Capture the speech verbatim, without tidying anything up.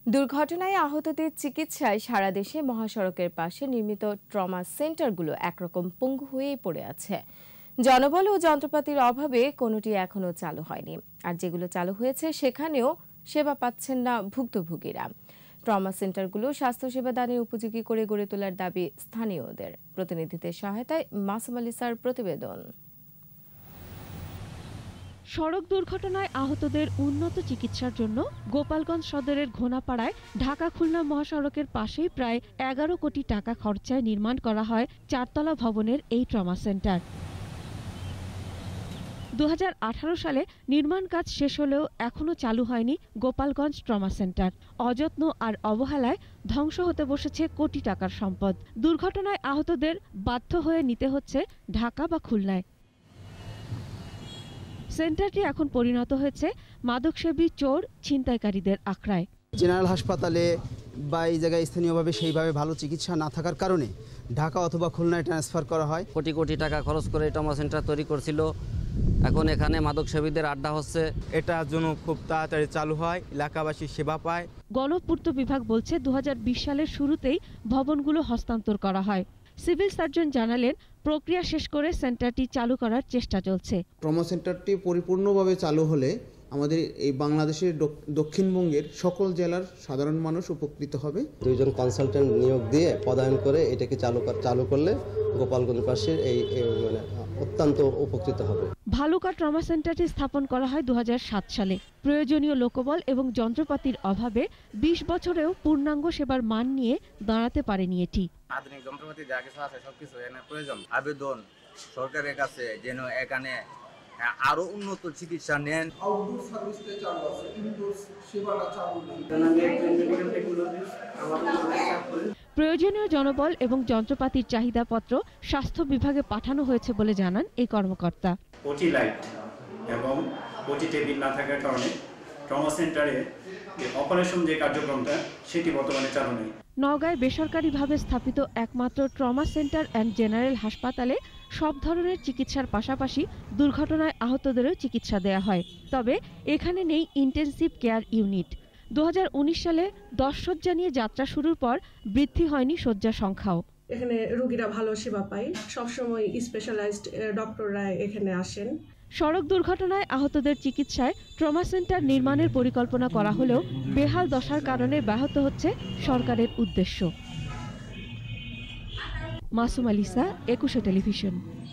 দুর্ঘটনায় আহতদের চিকিৎসায় সারা দেশে মহাসড়কের পাশে নির্মিত ট্রমা সেন্টারগুলো একরকম পঙ্গু হয়েই পড়ে আছে। জনবল ও যন্ত্রপাতির অভাবে কোনোটি এখনো চালু হয়নি, আর যেগুলো চালু হয়েছে সেখানেও সেবা পাচ্ছেন না ভুক্তভোগীরা। ট্রমা সেন্টারগুলো স্বাস্থ্যসেবা দানের উপযোগী করে গড়ে তোলার দাবি স্থানীয়দের। প্রতিনিধিদের সহায়তায় মাসুম আলিসার প্রতিবেদন। সড়ক দুর্ঘটনায় আহতদের উন্নত চিকিৎসার জন্য গোপালগঞ্জ সদরের ঘোনাপাড়ায় ঢাকা খুলনা মহাসড়কের পাশেই প্রায় এগারো কোটি টাকা খরচায় নির্মাণ করা হয় চারতলা ভবনের এই ট্রমা সেন্টার। দু হাজার আঠারো সালে নির্মাণ কাজ শেষ হলেও এখনও চালু হয়নি গোপালগঞ্জ ট্রমা সেন্টার। অযত্ন আর অবহেলায় ধ্বংস হতে বসেছে কোটি টাকার সম্পদ। দুর্ঘটনায় আহতদের বাধ্য হয়ে নিতে হচ্ছে ঢাকা বা খুলনায়। সেন্টারটি এখন পরিণত হয়েছে মাদকসেবী চোর ছিনতাইকারীদের আখড়ায়। জেনারেল হাসপাতালে বা এই জায়গায় স্থানীয়ভাবে সেইভাবে ভালো চিকিৎসা না থাকার কারণে ঢাকা অথবা খুলনায় ট্রান্সফার করা হয়। কোটি কোটি টাকা খরচ করে ট্রমা সেন্টার তৈরি করছিল, এখন এখানে মাদকসেবীদের আড্ডা হচ্ছে। এটা যেন খুব তাড়াতাড়ি চালু হয়, এলাকাবাসী সেবা পায়। গণপূর্ত বিভাগ বলছে দু হাজার বিশ সালের শুরুতেই ভবনগুলো হস্তান্তর করা হয়। সিভিল সার্জন জানালেন, প্রক্রিয়া শেষ করে সেন্টারটি চালু করার চেষ্টা চলছে। ট্রমা সেন্টারটি পরিপূর্ণভাবে চালু হলে আমাদের এই বাংলাদেশের দক্ষিণবঙ্গের সকল জেলার সাধারণ মানুষ উপকৃত হবে। দুইজন কনসালটেন্ট নিয়োগ দিয়ে পদায়ন করে এটাকে চালু চালু করলে গোপালগঞ্জবাসীর এই মানে অত্যন্ত উপকৃত হবে। ভালুকা ট্রমা সেন্টারটি স্থাপন করা হয় দু হাজার সাত সালে। প্রয়োজনীয় লোকবল এবং যন্ত্রপাতির অভাবে বিশ বছরেও পূর্ণাঙ্গ সেবার মান নিয়ে দাঁড়াতে পারেনি এটি। আধুনিক যন্ত্রপাতি যা কিছু আছে সবকিছু এখানে প্রয়োজন। আবেদন সরকারের কাছে যেন এখানে আরো উন্নত চিকিৎসা নেন। আউটডোর সার্ভিসটা চালু আছে, ইনডোর সেবাটা চালু নেই। প্রয়োজনীয় জনবল এবং যন্ত্রপাতির চাহিদাপত্র স্বাস্থ্য বিভাগে পাঠানো হয়েছে বলে জানান এই কর্মকর্তা। ওটি লাইট এবং ওটি টেবিল না থাকার কারণে ট্রমা সেন্টারে অপারেশন যে কার্যক্রমটা সেটি বর্তমানে চালু নেই। নওগাঁয় বেসরকারিভাবে স্থাপিত একমাত্র ট্রমা সেন্টার অ্যান্ড জেনারেল হাসপাতালে সব ধরনের চিকিৎসার পাশাপাশি দুর্ঘটনায় আহতদেরও চিকিৎসা দেয়া হয়। তবে এখানে নেই ইন্টেনসিভ কেয়ার ইউনিট। দু হাজার উনিশ সালে দশ শয্যা নিয়ে যাত্রা শুরুর পর বৃদ্ধি হয়নি শয্যা সংখ্যাও। এখানে রোগীরা ভালো সেবা পায়, সবসময় স্পেশালাইজড ডক্টররা এখানে আসেন। সড়ক দুর্ঘটনায় আহতদের চিকিৎসায় ট্রমা সেন্টার নির্মাণের পরিকল্পনা করা হলেও বেহাল দশার কারণে ব্যাহত হচ্ছে সরকারের উদ্দেশ্য। মাসুম আলিসা, একুশে টেলিভিশন।